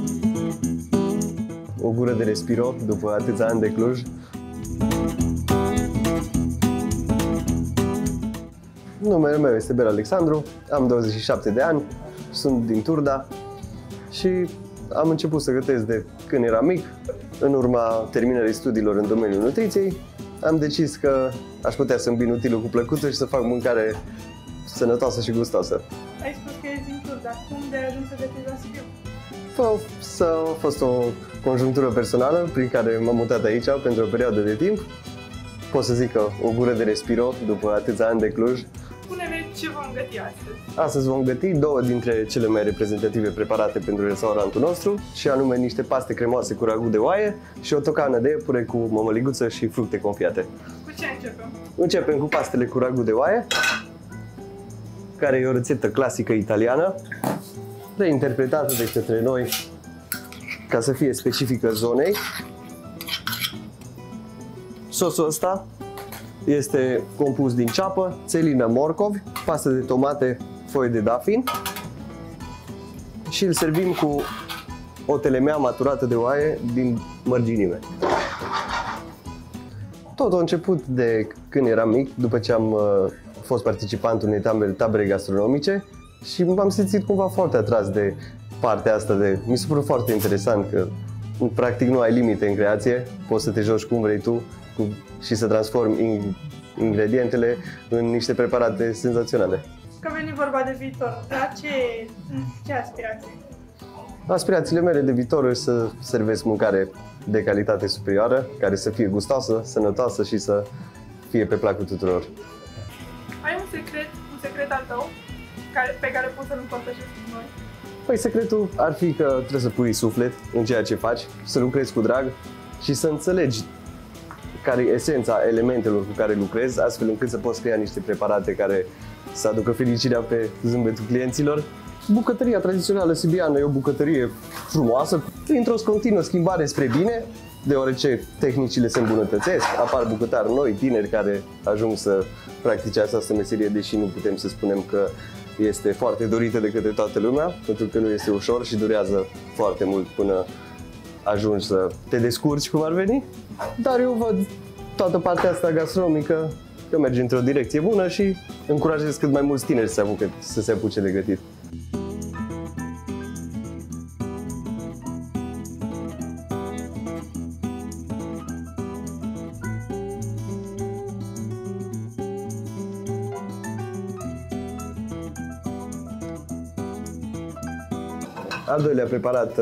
O gură de respiro după atâția ani de Cluj. Numele meu este Bel Alexandru, am 27 de ani, sunt din Turda și am început să gătesc de când eram mic. În urma terminării studiilor în domeniul nutriției, am decis că aș putea să îmbin utilul cu plăcută și să fac mâncare sănătoasă și gustoasă. Ai spus că ești din Turda, cum de ai ajuns să gătești la Sibiu? A fost o conjunctură personală prin care m-am mutat aici pentru o perioadă de timp. Pot să zic că o gură de respiro după atâția ani de Cluj. Spune-ne ce vom găti astăzi. Astăzi vom găti două dintre cele mai reprezentative preparate pentru restaurantul nostru, și anume niște paste cremoase cu ragu de oaie și o tocană de iepure cu mămăliguță și fructe confiate. Cu ce începem? Începem cu pastele cu ragu de oaie, care e o rețetă clasică italiană, reinterpretată de către noi ca să fie specifică zonei. Sosul ăsta este compus din ceapă, țelină, morcovi, pastă de tomate, foi de dafin și îl servim cu o telemea maturată de oaie din mărginime. Tot a început de când eram mic, după ce am fost participant unei tabere gastronomice și m-am simțit cumva foarte atras de partea asta mi s-a părut foarte interesant că practic nu ai limite în creație, poți să te joci cum vrei tu și să transformi ingredientele în niște preparate senzaționale. Că veni vorba de viitor, la ce aspirații? Aspirațiile mele de viitor sunt să servesc mâncare de calitate superioară, care să fie gustoasă, sănătoasă și să fie pe placul tuturor. Ai un secret al tău pe care poți să-l împărtășești cu noi? Păi secretul ar fi că trebuie să pui suflet în ceea ce faci, să lucrezi cu drag și să înțelegi care e esența elementelor cu care lucrezi, astfel încât să poți crea niște preparate care să aducă fericirea pe zâmbetul clienților. Bucătăria tradițională sibiană e o bucătărie frumoasă, printr-o continuă schimbare spre bine, deoarece tehnicile se îmbunătățesc, apar bucătari noi, tineri, care ajung să practice această meserie, deși nu putem să spunem că este foarte dorită de către toată lumea, pentru că nu este ușor și durează foarte mult până ajungi să te descurci cum ar veni. Dar eu văd toată partea asta gastronomică că merge într-o direcție bună și încurajez cât mai mulți tineri să se apuce de gătit. Al doilea preparat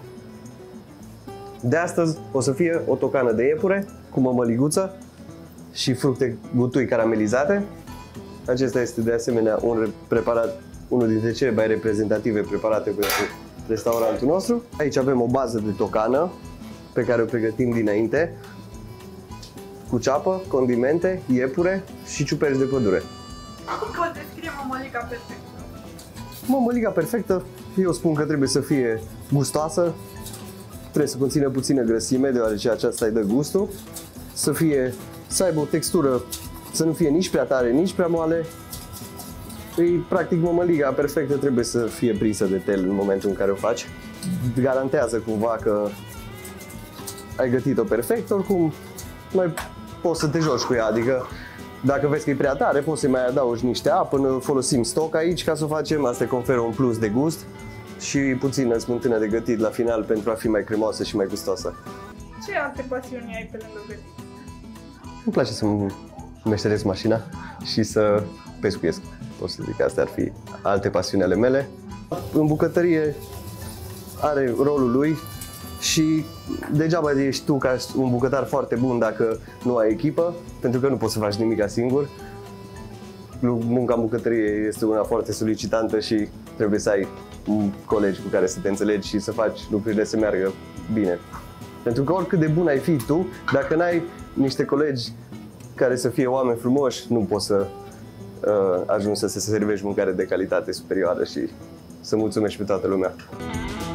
de astăzi o să fie o tocană de iepure cu mămăliguță și fructe gutui caramelizate. Acesta este de asemenea un preparat, unul dintre cele mai reprezentative preparate pentru restaurantul nostru. Aici avem o bază de tocană pe care o pregătim dinainte cu ceapă, condimente, iepure și ciuperci de pădure. Cum poți descrie mămăliga perfectă? Mămăliga perfectă, eu spun că trebuie să fie gustoasă, trebuie să conțină puțină grăsime, deoarece aceasta îi dă gustul, să aibă o textură, să nu fie nici prea tare, nici prea moale. Practic, mămăliga perfectă trebuie să fie prinsă de tel în momentul în care o faci. Garantează cumva că ai gătit-o perfect, oricum mai poți să te joci cu ea, adică dacă vezi că e prea tare, poți să-i mai adaugi niște apă, folosim stoc aici ca să o facem, asta conferă un plus de gust și puțină smântână de gătit la final pentru a fi mai cremoasă și mai gustoasă. Ce alte pasiuni ai pe lângă gătit? Îmi place să meșteresc mașina și să pescuiesc. Pot să zic că astea ar fi alte pasiuni ale mele. În bucătărie are rolul lui și degeaba ești tu ca un bucătar foarte bun dacă nu ai echipă, pentru că nu poți să faci nimic singur. Munca în bucătărie este una foarte solicitantă și trebuie să ai colegi cu care să te înțelegi și să faci lucrurile să meargă bine. Pentru că oricât de bun ai fi tu, dacă n-ai niște colegi care să fie oameni frumoși, nu poți să ajungi să se servești mâncare de calitate superioară și să mulțumești pe toată lumea.